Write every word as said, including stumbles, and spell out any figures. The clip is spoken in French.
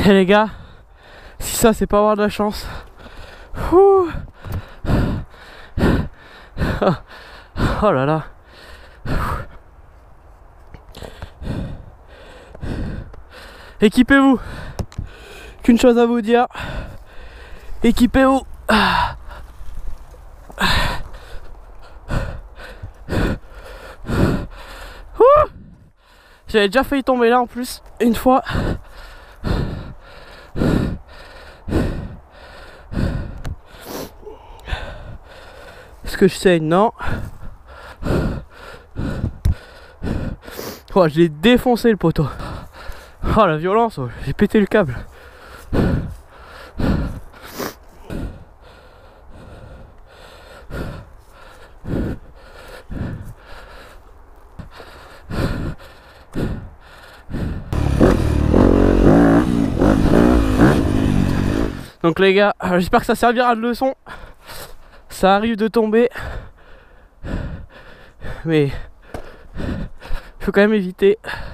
Et les gars, si ça c'est pas avoir de la chance. Ouh. Oh là là. Équipez-vous. Qu'une chose à vous dire. Équipez-vous. J'avais déjà failli tomber là en plus, une fois. Est-ce que je saigne? Non. Oh, j'ai défoncé le poteau. Oh la violence, oh, j'ai pété le câble. Donc les gars, j'espère que ça servira de leçon. Ça arrive de tomber, mais il faut quand même éviter.